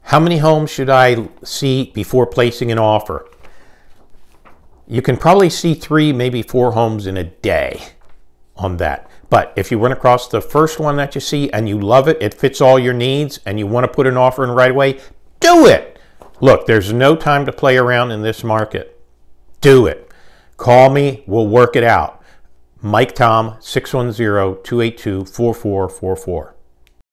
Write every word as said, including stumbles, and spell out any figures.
How many homes should I see before placing an offer? You can probably see three, maybe four homes in a day on that. But if you run across the first one that you see and you love it, it fits all your needs, and you want to put an offer in right away, do it. Look, there's no time to play around in this market. Do it. Call me. We'll work it out. Mike Tom, six one zero, two eight two, four four four four.